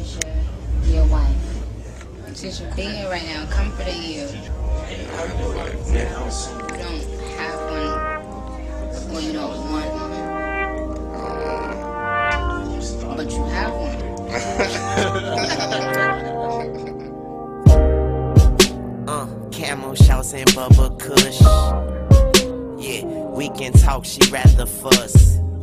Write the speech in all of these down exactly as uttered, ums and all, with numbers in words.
is your your wife. She's your being here right now, comforting you. You don't have one, or you don't want one, but you have one. uh, Camel shouts and Bubba Kush. Yeah, we can talk, she rather fuss.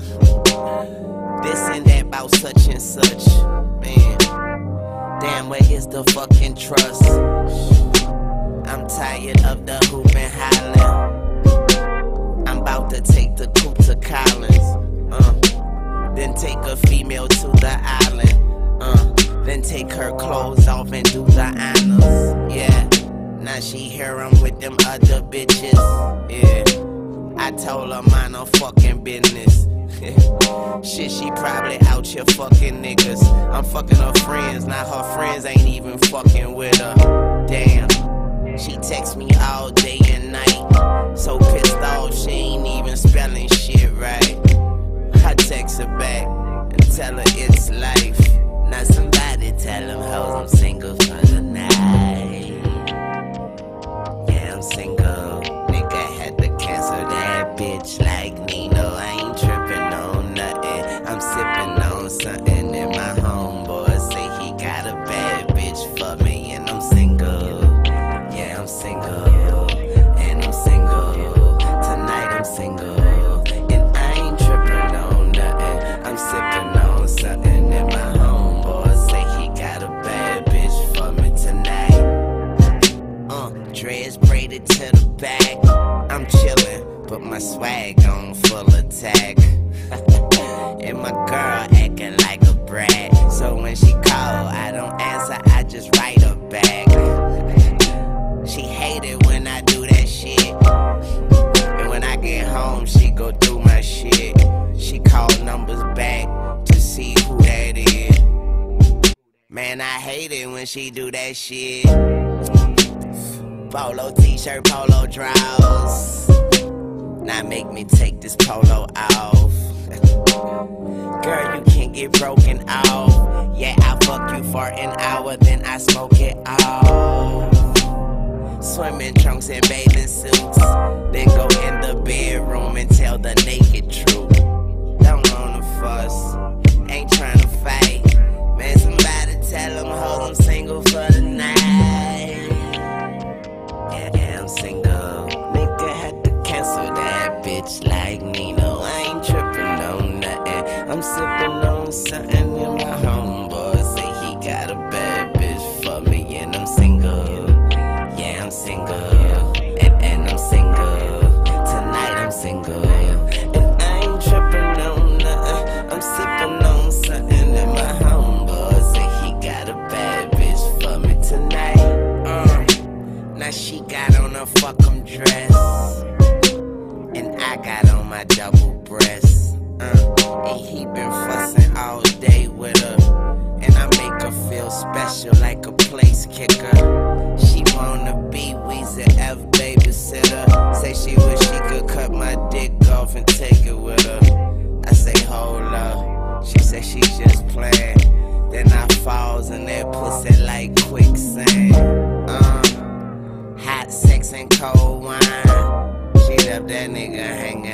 This and that about such and such. Man, damn, where is the fucking trust? I'm tired of the hoop and hollering. I'm about to take the coupe to Collins. Uh, then take a female to the island. Uh, then take her clothes off and do the honors. Yeah, now she here, I'm with them other bitches. Yeah, I told her mind her fucking business. Shit, she probably out here fucking niggas. I'm fucking her friends, now her friends ain't even fucking with her. Damn, she texts me all day and night. So pissed off, she ain't even spelling shit right. I text her back and tell her it's life. Now somebody tell them hoes I'm single for the night. Yeah, I'm single. Nigga had to cancel that bitch like Nino. I ain't tripping on nothing. I'm sipping on something and my homeboy say he got a bad bitch for me and I'm single. Yeah, I'm single. And I'm single. Tonight I'm single. And I ain't tripping on nothing. I'm sipping on something and my homeboy say he got a bad bitch for me tonight. Uh, dreads braided to the back. I'm chillin', but my swag on full attack. And my girl acting like a brat. So when she call, I don't answer, I just write her back. She hate it when I do that shit. And when I get home, she go through my shit. She call numbers back to see who that is. Man, I hate it when she do that shit. Polo t-shirt, polo drawers. Now make me take this polo off. Girl, you can't get broken off. Yeah, I fuck you for an hour, then I smoke it off. Swimming trunks and bathing suits. Then go in the bedroom and tell the naked truth. Don't wanna fuss, ain't tryna fight. Man, somebody tell them hoes I'm single for the night. Yeah, yeah, I'm single. Nigga had to cancel that bitch like Nino. I ain't tripping on nothing. I'm sipping on something and my homeboy say he got a bad bitch for me and I'm single. Yeah, I'm single. And, and I'm single. Tonight I'm single. And I ain't tripping on nothing. I'm sipping on something and my homeboy say he got a bad bitch for me tonight. Uh, now she got on a fuck 'em dress. And I got on my double breast. Uh, and he been fussing all day with her. And I make her feel special like a place kicker. She wanna be Weezy F babysitter. Say she wish she could cut my dick off and take it with her. I say hold up. She say she just playing. Then I falls in that pussy like quicksand. Uh, hot sex and cold wine. She left that nigga hanging